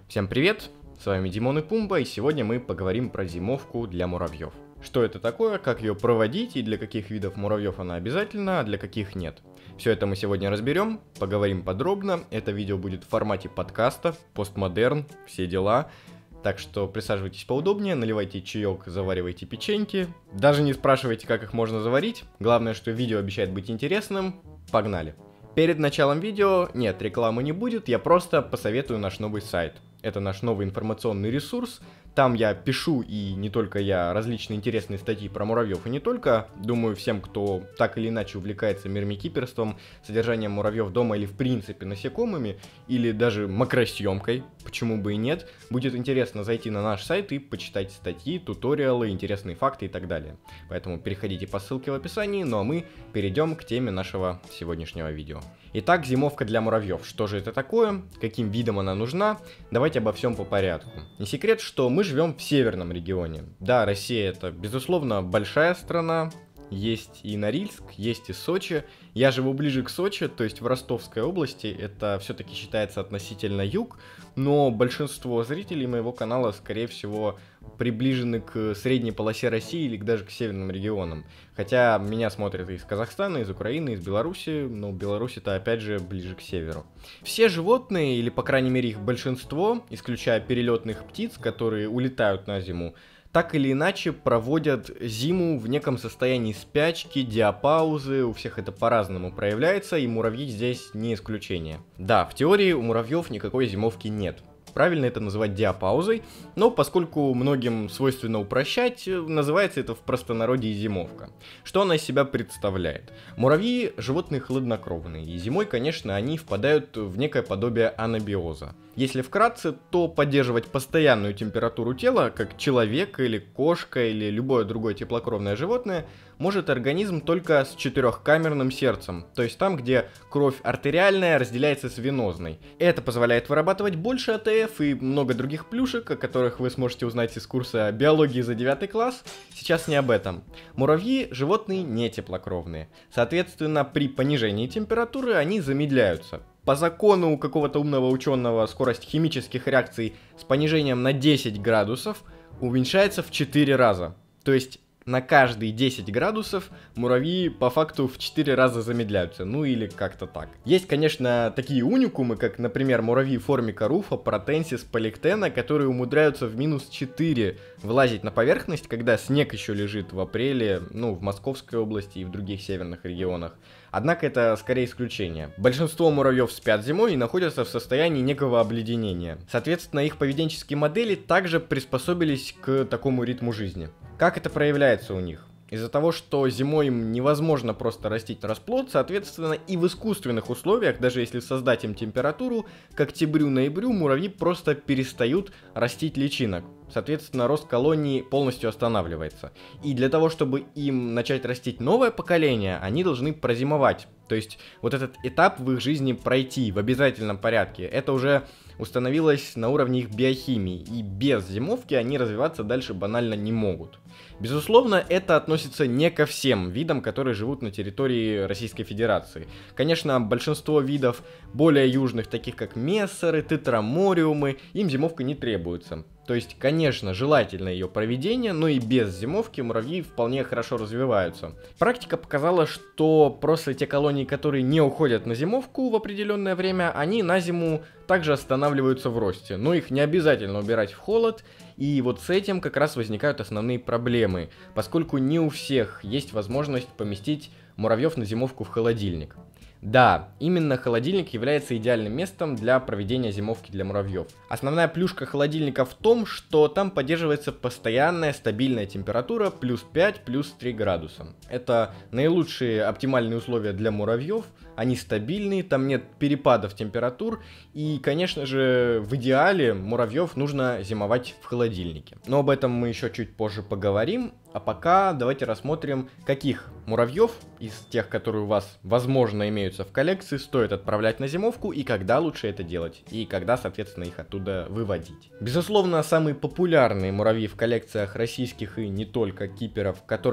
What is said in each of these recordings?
Всем привет, с вами Димон и Пумба, и сегодня мы поговорим про зимовку для муравьев. Что это такое, как ее проводить и для каких видов муравьев она обязательна, а для каких нет. Все это мы сегодня разберем, поговорим подробно. Это видео будет в формате подкаста, постмодерн, все дела. Так что присаживайтесь поудобнее, наливайте чаек, заваривайте печеньки. Даже не спрашивайте, как их можно заварить. Главное, что видео обещает быть интересным. Погнали! Перед началом видео, нет, рекламы не будет, я просто посоветую наш новый сайт. Это наш новый информационный ресурс. Там я пишу, и не только я, различные интересные статьи про муравьев, и не только. Думаю, всем, кто так или иначе увлекается мирмикиперством, содержанием муравьев дома или в принципе насекомыми, или даже макросъемкой, почему бы и нет, будет интересно зайти на наш сайт и почитать статьи, туториалы, интересные факты и так далее. Поэтому переходите по ссылке в описании, ну а мы перейдем к теме нашего сегодняшнего видео. Итак, зимовка для муравьев. Что же это такое? Каким видам она нужна? Давайте обо всем по порядку. Не секрет, что мы живем в северном регионе. Да, Россия это, безусловно, большая страна. Есть и Норильск, есть и Сочи. Я живу ближе к Сочи, то есть в Ростовской области. Это все-таки считается относительно юг, но большинство зрителей моего канала, скорее всего, приближены к средней полосе России или даже к северным регионам. Хотя меня смотрят из Казахстана, из Украины, из Беларуси, но Беларусь-то опять же ближе к северу. Все животные, или по крайней мере их большинство, исключая перелетных птиц, которые улетают на зиму, так или иначе проводят зиму в неком состоянии спячки, диапаузы, у всех это по-разному проявляется, и муравьи здесь не исключение. Да, в теории у муравьев никакой зимовки нет. Правильно это называть диапаузой, но поскольку многим свойственно упрощать, называется это в простонародье зимовка. Что она из себя представляет? Муравьи – животные хладнокровные, и зимой, конечно, они впадают в некое подобие анабиоза. Если вкратце, то поддерживать постоянную температуру тела, как человек или кошка или любое другое теплокровное животное, может организм только с четырехкамерным сердцем, то есть там, где кровь артериальная разделяется с венозной. Это позволяет вырабатывать больше АТФ и много других плюшек, о которых вы сможете узнать из курса биологии за 9 класс. Сейчас не об этом. Муравьи – животные не теплокровные. Соответственно, при понижении температуры они замедляются. По закону какого-то умного ученого скорость химических реакций с понижением на 10 градусов уменьшается в 4 раза. То есть на каждые 10 градусов муравьи по факту в 4 раза замедляются, ну или как-то так. Есть, конечно, такие уникумы, как, например, муравьи формика руфа, протенсис, поликтена, которые умудряются в минус 4 вылазить на поверхность, когда снег еще лежит в апреле, в Московской области и в других северных регионах. Однако это скорее исключение. Большинство муравьев спят зимой и находятся в состоянии некого обледенения. Соответственно, их поведенческие модели также приспособились к такому ритму жизни. Как это проявляется у них? Из-за того, что зимой им невозможно просто растить расплод, соответственно, и в искусственных условиях, даже если создать им температуру, к октябрю-ноябрю муравьи просто перестают растить личинок. Соответственно, рост колонии полностью останавливается. И для того, чтобы им начать растить новое поколение, они должны прозимовать. То есть вот этот этап в их жизни пройти в обязательном порядке. Это уже установилось на уровне их биохимии. И без зимовки они развиваться дальше банально не могут. Безусловно, это относится не ко всем видам, которые живут на территории Российской Федерации. Конечно, большинство видов более южных, таких как мессеры, тетрамориумы, им зимовка не требуется. То есть, конечно, желательно ее проведение, но и без зимовки муравьи вполне хорошо развиваются. Практика показала, что просто те колонии, которые не уходят на зимовку в определенное время, они на зиму также останавливаются в росте. Но их не обязательно убирать в холод, и вот с этим как раз возникают основные проблемы, поскольку не у всех есть возможность поместить муравьев на зимовку в холодильник. Да, именно холодильник является идеальным местом для проведения зимовки для муравьев. Основная плюшка холодильника в том, что там поддерживается постоянная стабильная температура плюс 5, плюс 3 градуса. Это наилучшие оптимальные условия для муравьев, они стабильные, там нет перепадов температур, и, конечно же, в идеале муравьев нужно зимовать в холодильнике. Но об этом мы еще чуть позже поговорим, а пока давайте рассмотрим, каких муравьев из тех, которые у вас, возможно, имеются в коллекции, стоит отправлять на зимовку и когда лучше это делать, и когда, соответственно, их оттуда выводить. Безусловно, самые популярные муравьи в коллекциях российских и не только киперов, которым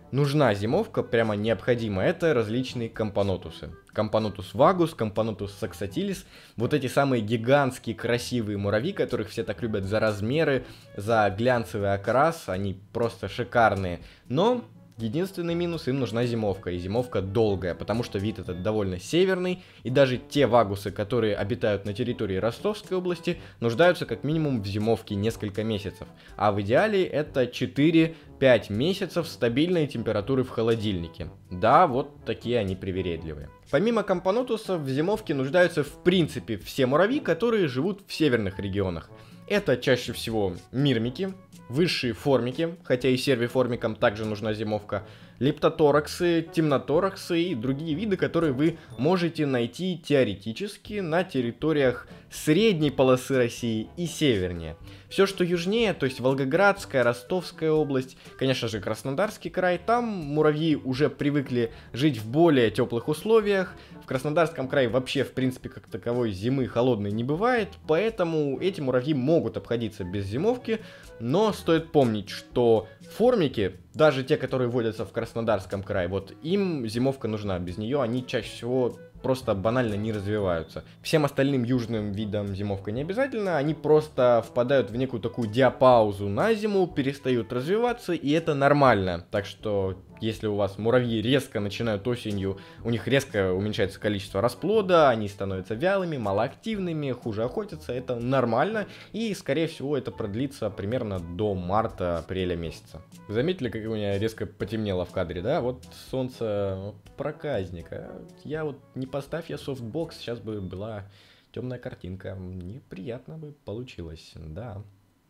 нужна зимовка, прямо необходима, это различные компонотусы. Компонотус вагус, компонотус саксатилис, вот эти самые гигантские красивые муравьи, которых все так любят за размеры, за глянцевый окрас, они просто шикарные. Но единственный минус, им нужна зимовка, и зимовка долгая, потому что вид этот довольно северный, и даже те вагусы, которые обитают на территории Ростовской области, нуждаются как минимум в зимовке несколько месяцев, а в идеале это 4-5 месяцев стабильной температуры в холодильнике. Да, вот такие они привередливые. Помимо компонотусов, в зимовке нуждаются в принципе все муравьи, которые живут в северных регионах. Это чаще всего мирмики, высшие формики, хотя и сервиформикам также нужна зимовка, лептотораксы, темнотораксы и другие виды, которые вы можете найти теоретически на территориях средней полосы России и севернее. Все, что южнее, то есть Волгоградская, Ростовская область, конечно же Краснодарский край, там муравьи уже привыкли жить в более теплых условиях. В Краснодарском крае вообще, в принципе, как таковой зимы холодной не бывает, поэтому эти муравьи могут обходиться без зимовки, но стоит помнить, что формики, даже те, которые водятся в Краснодарском крае, вот им зимовка нужна, без нее они чаще всего просто банально не развиваются. Всем остальным южным видам зимовка не обязательно, они просто впадают в некую такую диапаузу на зиму, перестают развиваться, и это нормально. Так что, если у вас муравьи резко начинают осенью, у них резко уменьшается количество расплода, они становятся вялыми, малоактивными, хуже охотятся, это нормально, и, скорее всего, это продлится примерно до марта-апреля месяца. Заметили, как у меня резко потемнело в кадре, да? Вот солнце, вот проказник, а я вот не поставь я софтбокс, сейчас бы была темная картинка, неприятно бы получилось, да.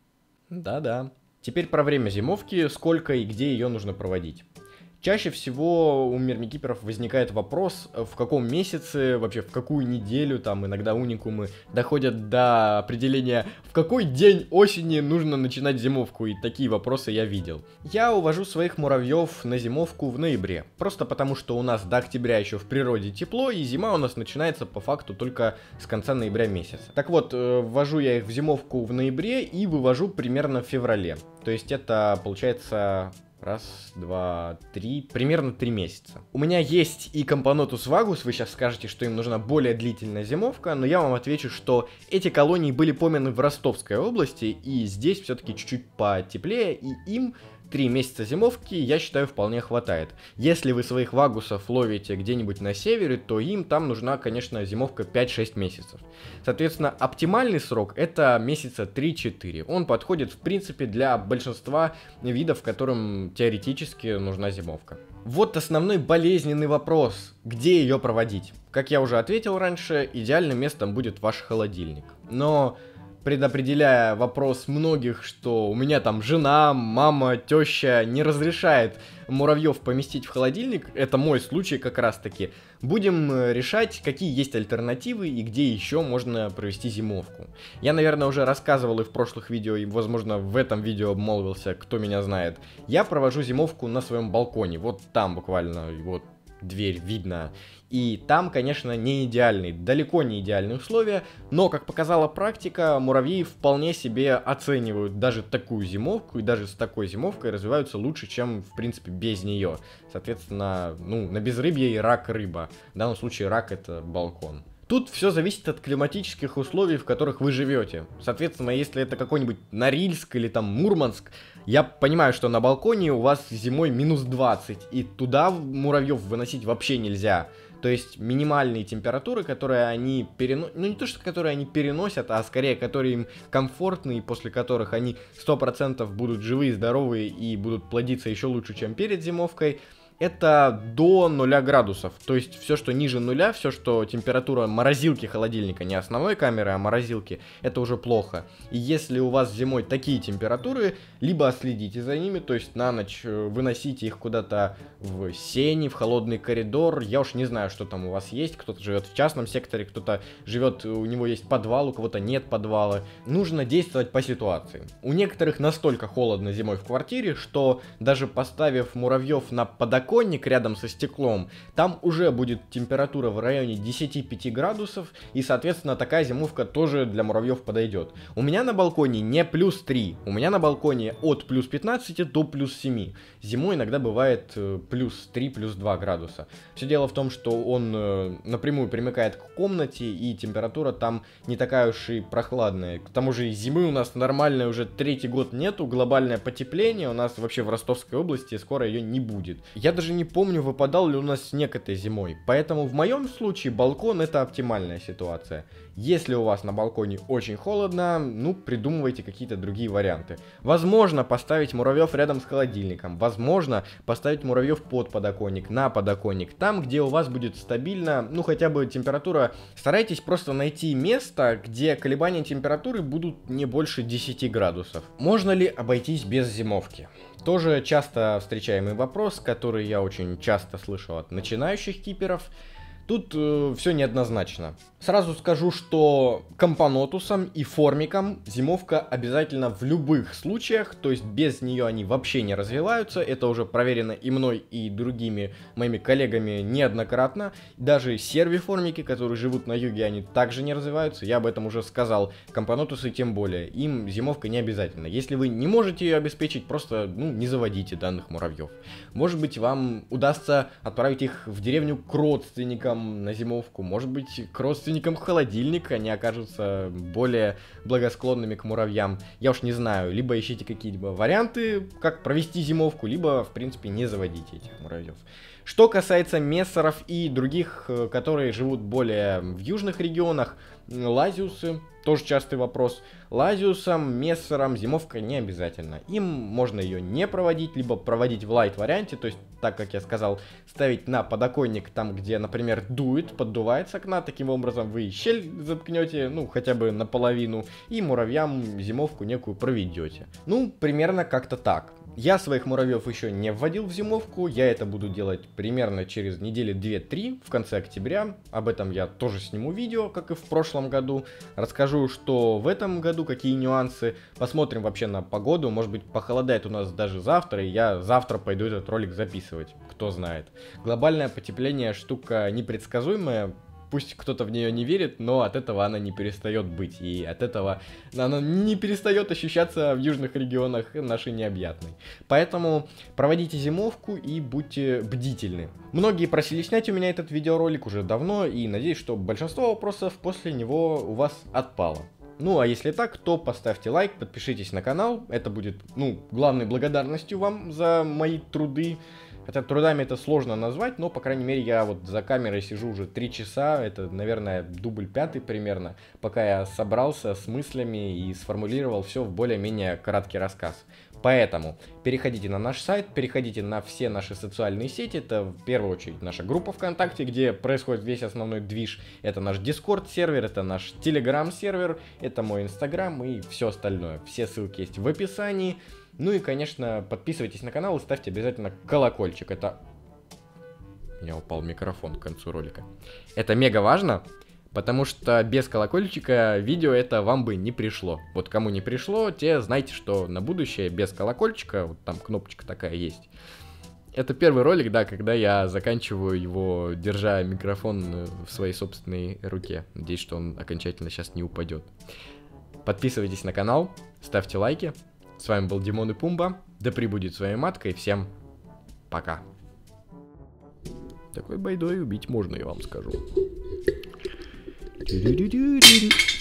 Да-да. Теперь про время зимовки, сколько и где ее нужно проводить. Чаще всего у мирмикиперов возникает вопрос, в каком месяце, вообще в какую неделю, там иногда уникумы доходят до определения, в какой день осени нужно начинать зимовку, и такие вопросы я видел. Я увожу своих муравьев на зимовку в ноябре, просто потому что у нас до октября еще в природе тепло, и зима у нас начинается по факту только с конца ноября месяца. Так вот, ввожу я их в зимовку в ноябре и вывожу примерно в феврале, то есть это получается... Раз, два, три, примерно 3 месяца. У меня есть и компонотус вагус, вы сейчас скажете, что им нужна более длительная зимовка, но я вам отвечу, что эти колонии были пойманы в Ростовской области, и здесь все-таки чуть-чуть потеплее, и им 3 месяца зимовки, я считаю, вполне хватает. Если вы своих вагусов ловите где-нибудь на севере, то им там нужна, конечно, зимовка 5-6 месяцев. Соответственно, оптимальный срок это месяца 3-4. Он подходит, в принципе, для большинства видов, которым теоретически нужна зимовка. Вот основной болезненный вопрос, где ее проводить. Как я уже ответил раньше, идеальным местом будет ваш холодильник. Но... предопределяя вопрос многих, что у меня там жена, мама, теща не разрешает муравьев поместить в холодильник, это мой случай как раз таки, будем решать, какие есть альтернативы и где еще можно провести зимовку. Я, наверное, уже рассказывал и в прошлых видео, и, возможно, в этом видео обмолвился, кто меня знает. Я провожу зимовку на своем балконе, вот там буквально, вот дверь видно. И там, конечно, не идеальные, далеко не идеальные условия, но, как показала практика, муравьи вполне себе оценивают даже такую зимовку, и даже с такой зимовкой развиваются лучше, чем, в принципе, без нее. Соответственно, ну, на безрыбье и рак рыба. В данном случае рак это балкон. Тут все зависит от климатических условий, в которых вы живете. Соответственно, если это какой-нибудь Норильск или там Мурманск, я понимаю, что на балконе у вас зимой минус 20, и туда муравьев выносить вообще нельзя. То есть минимальные температуры, которые они переносят, ну не то, что которые они переносят, а скорее, которые им комфортны, и после которых они 100% будут живые, здоровые и будут плодиться еще лучше, чем перед зимовкой, это до 0 градусов. То есть все, что ниже нуля, все, что температура морозилки холодильника, не основной камеры, а морозилки, это уже плохо. И если у вас зимой такие температуры, либо следите за ними, то есть на ночь выносите их куда-то в сени, в холодный коридор. Я уж не знаю, что там у вас есть. Кто-то живет в частном секторе, кто-то живет, у него есть подвал, у кого-то нет подвала. Нужно действовать по ситуации. У некоторых настолько холодно зимой в квартире, что даже поставив муравьев на подоконник, подоконник рядом со стеклом, там уже будет температура в районе 10-5 градусов, и, соответственно, такая зимовка тоже для муравьев подойдет. У меня на балконе не плюс 3, у меня на балконе от плюс 15 до плюс 7. Зимой иногда бывает плюс 3, плюс 2 градуса. Все дело в том, что он напрямую примыкает к комнате, и температура там не такая уж и прохладная. К тому же зимы у нас нормальной уже третий год нету, глобальное потепление у нас вообще в Ростовской области, скоро ее не будет. Я даже не помню, выпадал ли у нас снег этой зимой, поэтому в моем случае балкон — это оптимальная ситуация. Если у вас на балконе очень холодно, ну, придумывайте какие-то другие варианты. Возможно, поставить муравьев рядом с холодильником, возможно, поставить муравьев под подоконник, на подоконник, там, где у вас будет стабильно, ну, хотя бы температура. Старайтесь просто найти место, где колебания температуры будут не больше 10 градусов. Можно ли обойтись без зимовки? Тоже часто встречаемый вопрос, который я очень часто слышу от начинающих киперов. Тут все неоднозначно. Сразу скажу, что компонотусам и формикам зимовка обязательно в любых случаях, то есть без нее они вообще не развиваются. Это уже проверено и мной, и другими моими коллегами неоднократно. Даже сервиформики, которые живут на юге, они также не развиваются. Я об этом уже сказал. Компонотусы тем более. Им зимовка не обязательно. Если вы не можете ее обеспечить, просто не заводите данных муравьев. Может быть, вам удастся отправить их в деревню к родственникам на зимовку. Может быть, к родственникам холодильника, они окажутся более благосклонными к муравьям. Я уж не знаю, либо ищите какие-либо варианты, как провести зимовку, либо, в принципе, не заводите этих муравьев. Что касается мессеров и других, которые живут более в южных регионах, лазиусы, тоже частый вопрос. Лазиусам, мессерам зимовка не обязательно. Им можно ее не проводить, либо проводить в лайт варианте, то есть, так как я сказал, ставить на подоконник там, где, например, дует, поддувается окна, таким образом вы щель заткнете, ну, хотя бы наполовину, и муравьям зимовку некую проведете. Ну, примерно как-то так. Я своих муравьев еще не вводил в зимовку, я это буду делать примерно через недели 2-3, в конце октября. Об этом я тоже сниму видео, как и в прошлом году. Расскажу, что в этом году, какие нюансы. Посмотрим вообще на погоду, может быть, похолодает у нас даже завтра, и я завтра пойду этот ролик записывать, кто знает. Глобальное потепление штука непредсказуемая. Пусть кто-то в нее не верит, но от этого она не перестает быть. И от этого она не перестает ощущаться в южных регионах нашей необъятной. Поэтому проводите зимовку и будьте бдительны. Многие просили снять у меня этот видеоролик уже давно, и надеюсь, что большинство вопросов после него у вас отпало. Ну, а если так, то поставьте лайк, подпишитесь на канал. Это будет, главной благодарностью вам за мои труды. Хотя трудами это сложно назвать, но, по крайней мере, я вот за камерой сижу уже 3 часа, это, наверное, дубль 5 примерно, пока я собрался с мыслями и сформулировал все в более-менее краткий рассказ. Поэтому переходите на наш сайт, переходите на все наши социальные сети, это в первую очередь наша группа ВКонтакте, где происходит весь основной движ, это наш Discord сервер, это наш Telegram сервер, это мой Instagram и все остальное. Все ссылки есть в описании. Ну и, конечно, подписывайтесь на канал и ставьте обязательно колокольчик. Это... У меня упал микрофон к концу ролика. Это мега важно, потому что без колокольчика видео это вам бы не пришло. Вот кому не пришло, те знайте, что на будущее без колокольчика, вот там кнопочка такая есть. Это первый ролик, да, когда я заканчиваю его, держа микрофон в своей собственной руке. Надеюсь, что он окончательно сейчас не упадет. Подписывайтесь на канал, ставьте лайки. С вами был Димон и Пумба. Да пребудет с вами матка, и всем пока. Такой байдой убить можно, я вам скажу.